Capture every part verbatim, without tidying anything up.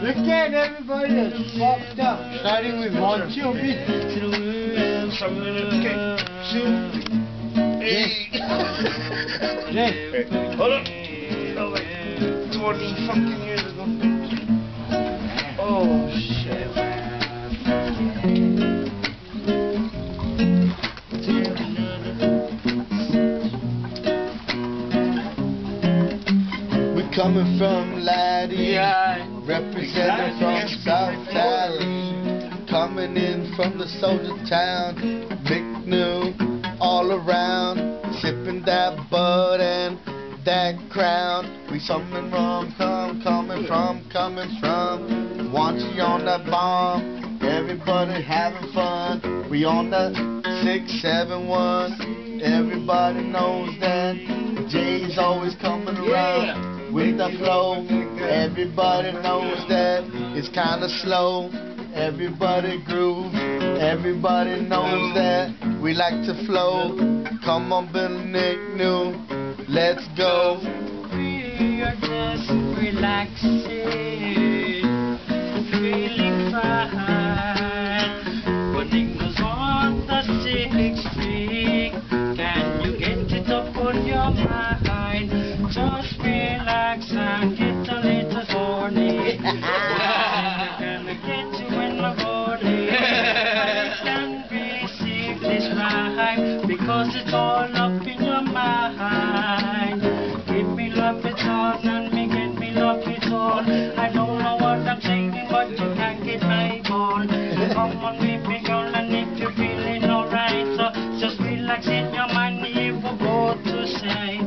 Look at everybody that's fucked up, starting with one children. Hey. Hey. Hold up. Oh, like twenty fucking years ago. Oh, shit. We coming from Laddie, Yeah. representing from South Valley, coming in from the soldier town, Big New, all around, sipping that bud and that crown. We coming from, come, coming from, coming from, want you on that bomb, everybody having fun. We on that six seven one, everybody knows that Jay's always coming around. Yeah. With the flow, everybody knows that it's kinda slow. Everybody groove, everybody knows that we like to flow. Come on, Billy Nick New, let's go. We are just relaxing, feeling fine. Putting us on the six string. Can you get it up on your mind? Just relax and get a little horny. Gonna get you in my body. I can receive this rhyme because it's all up in your mind. Give me love it all and me get me love it all. I don't know what I'm singing, but you can get my ball. Come on, baby girl, and if you're feeling alright, so just relax in your mind. You will go to say.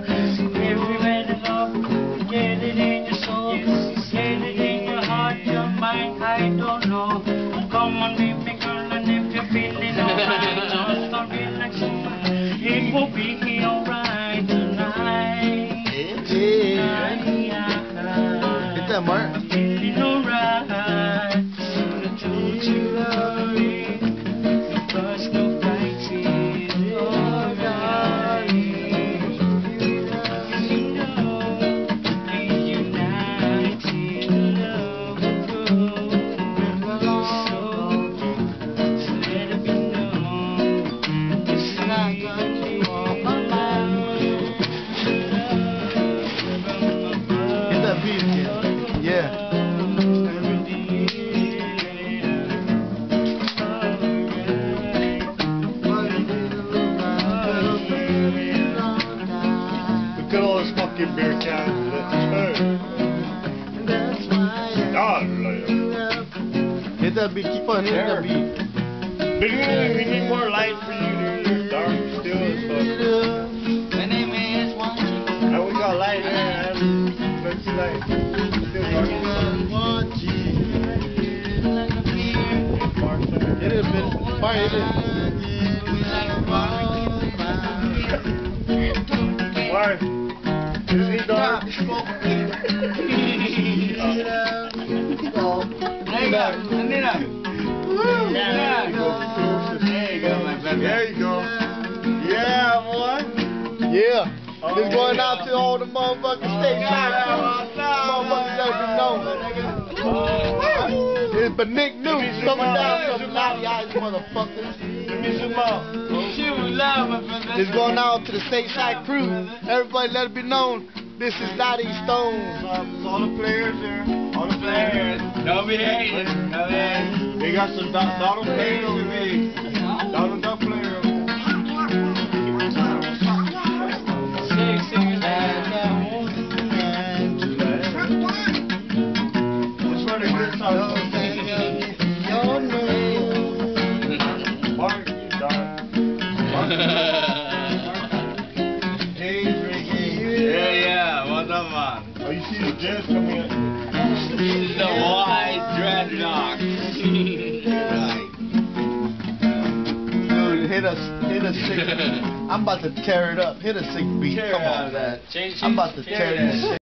Get it in your soul, get it in your heart, your mind, I don't know. Come on, baby girl, and if you're feeling alright, just don't relax. It will be alright tonight. Yeah. Hit that mark. Feeling alright. Don't you worry, because no fighting. Alright. Yeah. Look at all this fucking beer cans. God, Hit that beat, keep on hitting that beat. we need more light for you, dude. You're dark still as fuck. My name is Juan. And we got light here, man. Let's see light. Still dark as fuck. Hit it, man. Fire, hit it. Why? Is he dark? There you go. Anita. There you go, my baby. There you go. Yeah, boy. Yeah. This going out to all the motherfucking stateside motherfuckers that be known. It's but Nick New coming down from the Lottie Eyes motherfuckers. Give me some more. It's going out to the stateside crew. Everybody let it be known. This is Lottie Stones. All the players there. All the players. Don't be hating. No hating. They got some Don- Donald players over there. Donald Duck players. Which one is this song? Mark, Don. Mark. James Ricky. Yeah, yeah. What's up, man? Oh, you see the jazz coming in? The white dreadlock. Dude, hit us, hit us sick. I'm about to tear it up. Hit a sick beat. Tear Come it on, up. man. Change- I'm about to tear tear it this up. shit.